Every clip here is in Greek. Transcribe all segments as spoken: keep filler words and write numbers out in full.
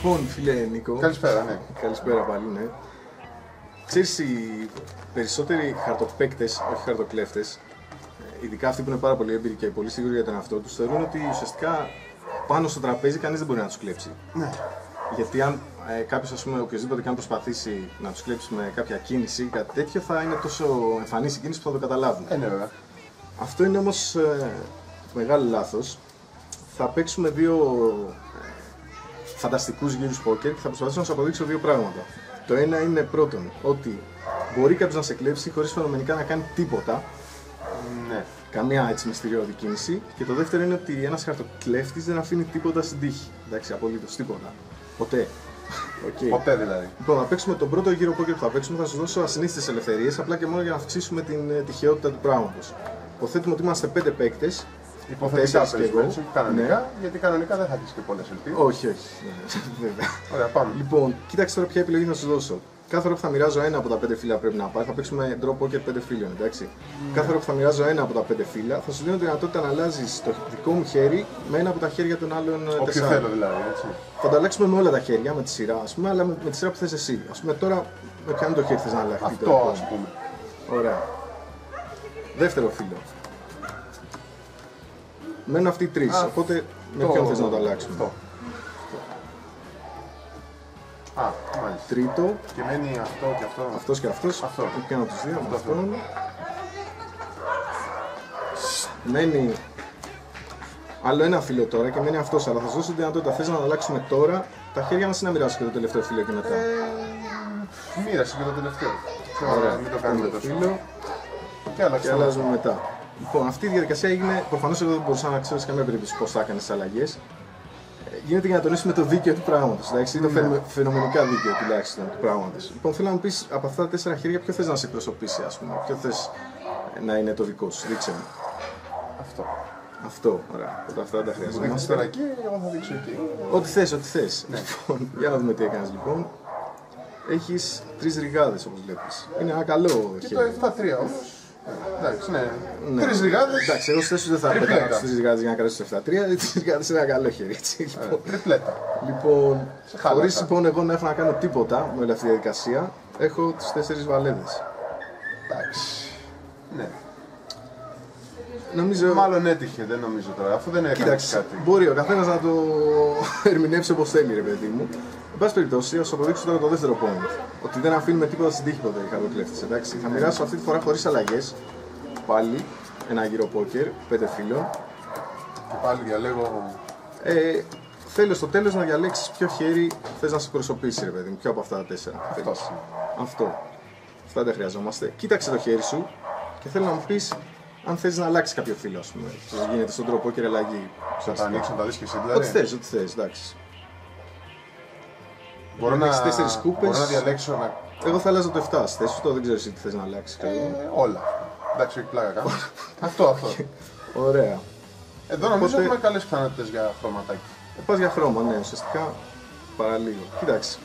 Λοιπόν, φίλε Νίκο. Καλησπέρα, ναι. Καλησπέρα πάλι, ναι. Ξέρεις, οι περισσότεροι χαρτοπαίκτες, όχι χαρτοκλέφτες, ειδικά αυτοί που είναι πάρα πολύ έμπειροι και πολύ σίγουροι για τον εαυτό τους, θεωρούν ότι ουσιαστικά πάνω στο τραπέζι κανείς δεν μπορεί να τους κλέψει. Ναι. Γιατί αν ε, κάποιος, ας πούμε, οποιοδήποτε και αν προσπαθήσει να τους κλέψει με κάποια κίνηση ή κάτι τέτοιο, θα είναι τόσο εμφανής η κίνηση που θα το καταλάβουν. Ε, ναι, βέβαια. Αυτό είναι όμως ε, μεγάλο λάθος. Θα παίξουμε δύο ε, φανταστικούς γύρους πόκερ και θα προσπαθήσω να σου αποδείξω δύο πράγματα. Το ένα είναι πρώτον ότι μπορεί κάποιος να σε κλέψει χωρίς φαινομενικά να κάνει τίποτα. Ναι. Καμία έτσι μυστηριώδη κίνηση. Και το δεύτερο είναι ότι ένας χαρτοκλέφτης δεν αφήνει τίποτα στην τύχη. Εντάξει, απολύτως τίποτα. Ποτέ. Okay. Ποτέ δηλαδή. Λοιπόν, θα παίξουμε τον πρώτο γύρο πόκερ που θα παίξουμε. Θα σου δώσω ασυνήθιστες ελευθερίες απλά και μόνο για να αυξήσουμε την ε, τυχαιότητα του πράγματος. Υποθέτουμε ότι είμαστε πέντε παίκτες. Υποθετικά παίζουμε έτσι, κανονικά, ναι. Γιατί κανονικά δεν θα έχεις και πολλές ελπίδες. Όχι, όχι. Βέβαια. Ωραία, πάμε. Λοιπόν, κοίταξε τώρα ποια επιλογή θα σου δώσω. Κάθε φορά που θα μοιράζω ένα από τα πέντε φύλλα πρέπει να πάρει, θα παίξουμε draw poker πέντε φύλλων, εντάξει. Mm. Κάθε φορά που θα μοιράζω ένα από τα πέντε φύλλα, θα σου δίνω τη δυνατότητα να αλλάζεις το δικό μου χέρι με ένα από τα χέρια των άλλων τεσσάρων. Όποιο θέλω δηλαδή, έτσι. Θα το αλλάξουμε με όλα τα χέρια, με τη σειρά, ας πούμε, αλλά με, με τη σειρά που θες εσύ. Ας πούμε τώρα, με ποιο το χέρι θες να αλλάξεις. Αυτό, ας πούμε. Ωραία. Δεύτερο φύλλο. Μένουν αυτοί οι τρεις, οπότε με ποιον θες να το αλλάξουμε. Αυτό. Α, μάλιστα. Τρίτο. Και μένει αυτό και αυτό. Αυτός και αυτός. Αυτό. Και ένα από τους δύο. Αυτό. Αυτό. Μένει άλλο ένα φύλλο τώρα και μένει αυτός. Αλλά θα σου δώσω τη δυνατότητα. Θες να αλλάξουμε τώρα τα χέρια μας ή να μοιράσεις και το τελευταίο φύλλο και μετά. Ε, μοίρασε και το τελευταίο. Ωραία. Μην το κάνουμε τόσο. Φύλλο Και άλλαξε. και αλλάζουμε μετά. Λοιπόν, αυτή η διαδικασία έγινε. Προφανώς εγώ δεν μπορούσα να ξέρω σε καμία περίπτωση πώς θα έκανες τις αλλαγές. Γίνεται για να τονίσουμε το δίκαιο του πράγματος. Εντάξει, το Ναι. φαινομενικά δίκαιο τουλάχιστον του πράγματος. Λοιπόν, θέλω να μου πεις από αυτά τα τέσσερα χέρια ποιο θες να σε εκπροσωπήσει, ας πούμε. Ποιο θες να είναι το δικό σου, δείξε μου. Αυτό. Αυτό, ωραία. Οπότε αυτά δεν τα Μου δείχνεις χρειαζόμαστε. τώρα εκεί, εγώ θα δείξω εκεί. Ό,τι θες, ό,τι θες. Ναι. Λοιπόν, για να δούμε τι έκανες λοιπόν. Έχεις τρεις ριγάδες όπως βλέπεις. Είναι ένα καλό Και το χέρι. επτά τρία όμως. Εντάξει, ναι. Ναι. Τρεις ριγάδες. Εντάξει, εγώ στους δεν θα Τριπλέτα. πέταγα τις τρεις ριγάδες για να κρατήσω το επτά τρία. Οι τρεις ριγάδες είναι ένα καλό χέρι, έτσι. Λοιπόν. Τριπλέτα. Λοιπόν, χάλασα. χωρίς λοιπόν εγώ να έχω να κάνω τίποτα με όλη αυτή τη διαδικασία, έχω τις τέσσερις βαλέδες. Εντάξει. Ναι. Νομίζω. Μάλλον έτυχε, δεν νομίζω τώρα, αφού δεν έκανε Κοίταξε, κάτι. μπορεί ο καθένας να το ερμηνεύσει όπως θέλει, ρε παιδί μου. Εν πάση περιπτώσει, θα σου αποδείξω τώρα το δεύτερο point. Ότι δεν αφήνουμε τίποτα στην τύχη ποτέ οι χαρτοκλέφτες, εντάξει. Θα μοιράσω αυτή τη φορά χωρίς αλλαγές. Πάλι ένα γύρο πόκερ, πέντε φύλλων. Και πάλι διαλέγω. Ε, θέλω στο τέλος να διαλέξεις ποιο χέρι θες να σε προσωπήσει, ρε παιδί μου, ποιο από αυτά τα τέσσερα. Αυτός. Αυτό. Αυτά δεν χρειαζόμαστε. Κοίταξε το χέρι σου και θέλω να μου πεις αν θες να αλλάξεις κάποιο φύλλο, ας πούμε. Πώς γίνεται στον τρόπο και αλλαγή. Θα τα ανοίξω, να τα δεις και εσύ δηλαδή. Ό,τι θες, ό,τι θες, εντάξει. Μπορώ να, έχεις τέσσερις κούπες. μπορώ να διαλέξω να... Εγώ θα αλλάζω το επτά στη θέση σου, δεν ξέρω εσύ τι θες να αλλάξεις. Ε, όλα. Εντάξει, όχι πλάκα κάνω. αυτό, αυτό. Ωραία. Εδώ νομίζω Οπότε- έχουμε καλές πιθανότητες για χρωματάκι. Ε, πας για χρώμα, ναι, ουσιαστικά παραλίγο. Κοίταξε.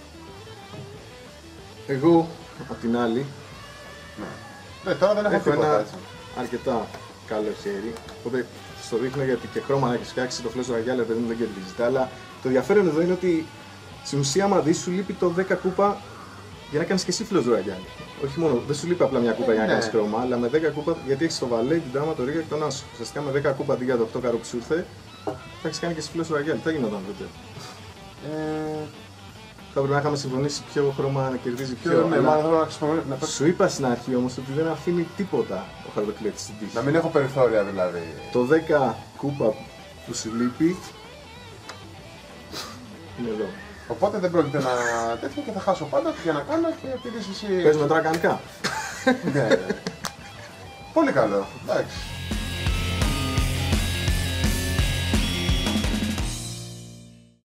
Εγώ, απ' την άλλη, Ναι, τώρα δεν έχω έχω τίποτα ένα έτσι. αρκετά καλό χέρι. Οπότε στο δείχνω γιατί και χρώμα να έχεις φτιάξει το φλέσο ραγιάλε, παιδί μου δεν κερδίζεται. Αλλά το ενδιαφέρον εδώ είναι ότι στην ουσία άμα δεις σου λείπει το δέκα κούπα για να κάνεις και εσύ φλέσο ραγιάλε. Όχι μόνο, δεν σου λείπει απλά μια κούπα για να Ναι. κάνεις χρώμα, αλλά με δέκα κούπα γιατί έχεις το βαλέ, την τάμα, το ρίγα και τον άσο. Ουσιαστικά με δέκα κούπα αντί για το οκτώ καρό που σου ήρθε, θα έχεις κάνει και εσύ φλέσο ραγιάλε. Τι θα γινόταν τότε. Ε, Θα πρέπει να είχαμε συμφωνήσει ποιο χρώμα να κερδίζει ποιο. ποιο, ναι, αλλά μάλλον θέλω να χρησιμοποιήσω. να παίξω- σου είπα στην αρχή όμως ότι δεν αφήνει τίποτα ο χαρτοκλέφτης στην τύχη. Να μην έχω περιθώρια δηλαδή. Το δέκα κούπα που σου λείπει είναι εδώ. Οπότε δεν πρόκειται να τέτοιο και θα χάσω πάντα για να κάνω και επειδή εσύ. Παίζουμε τώρα κανονικά. Ναι. Πολύ καλό. Εντάξει.